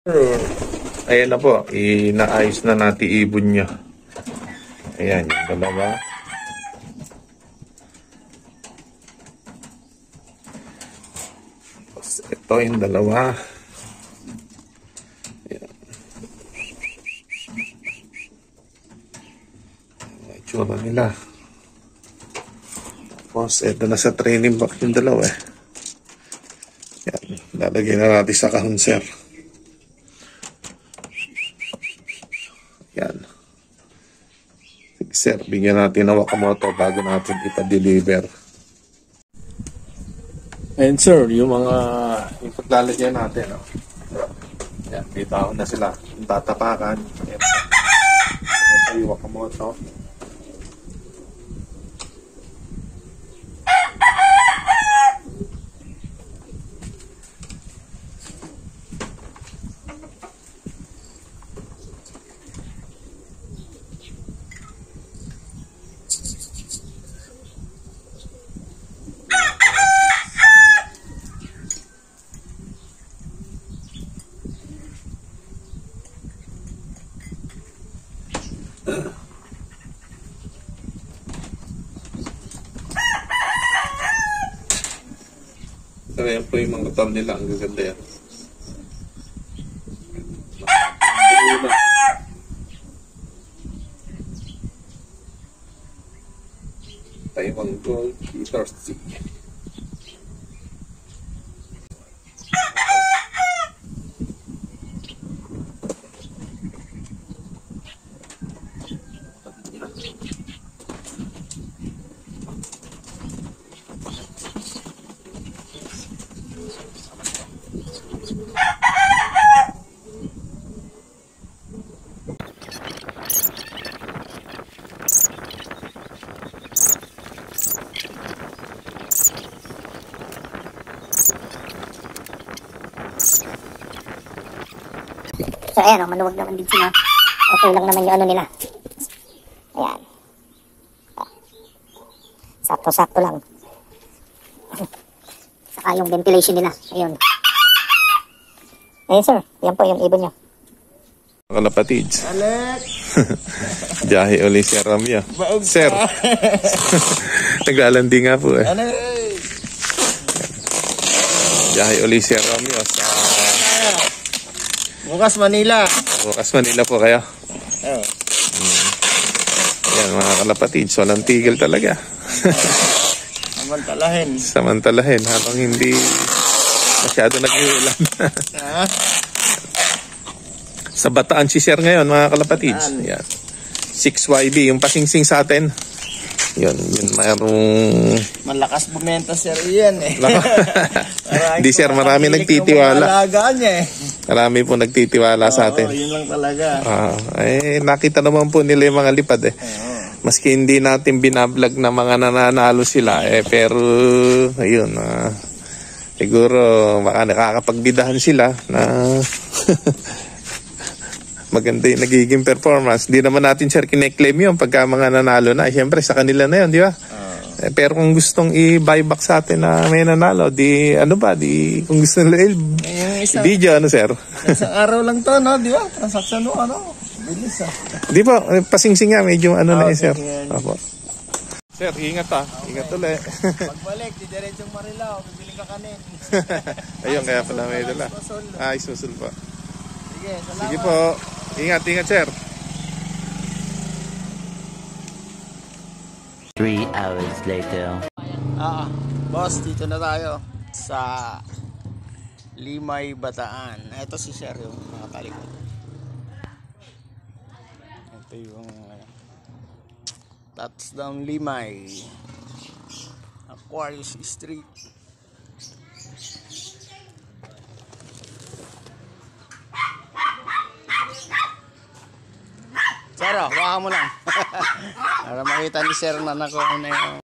Ayan na po, inaayos na natin ibon niya. Ayan, yung dalawa. Tapos ito yung dalawa. Ayan. May tsura nila. Tapos ito na sa training box yung dalawa eh. Ayan, lalagyan na natin sa kahon, sir. Yan. Sige, sir, bigyan natin ng Wakamoto bago natin ipa-deliver. And sir, yung mga ipaglalagyan natin, oh. Yan, bitaon na sila. Yung tatapakan. Ito yung Wakamoto. So, yan po yung mga tam nila. Ang gaganda yan. Taiwan Gold Peter C. So ayan, oh, maluwag naman din sila. Okay lang naman yung ano nila. Ayan. Sakto-sakto lang. Saka yung ventilation nila. Ayun. Ayun sir, yan po yung ibon nyo. Kalapatids. Alex! Biyahe uli si Ramya. Sir. Naglalandi nga po eh. Alex! Biyahe uli si Ramya sa Bukas Manila. Bukas Manila po kayo. Oh. Yan mga kalapatids. Walang tigil talaga. Samantalahin. Samantalahin habang hindi masyado nag-uulan. Sa Bataan si Sir ngayon mga kalapatids. Yan. 6YB yung pasingsing sa atin. Yun mayroong malakas bumenta sir yan eh. Di sir, marami nagtitiwala. Niya eh. Marami po nagtitiwala sa atin. Yun lang talaga. Nakita naman po nila yung mga lipad eh. Maski hindi natin binablog na mga nananalo sila eh, pero ayun, siguro baka nakakapagbidahan sila na maganda yung nagiging performance. Di naman natin sir kine-claim yun pagka mga nanalo na. Siyempre sa kanila na yun, di ba? Pero kung gustong i-buyback sa atin na may nanalo, kung gusto nila video, sir? Isang araw lang to, no? Di ba? Transaction mo, ano? Bilis, Di ba? Pasingsing nga, medyo na sir. Apo. Sir, ingat Ingat ulit. Pagbalik, di diretsong Marilao, bibili ka kanin. Ayun, kaya pala may dala. Susul po. Sige, salamat. Sige po. Ingat, sir. 3 hours later. Boss, dito na tayo sa Limay, Bataan. Ito si Sir yung nakatalikod. Ito yung Touchdown Limay, Aquarius Street. Sir, baka mo lang. Para makita ni Sir na nakuha na yung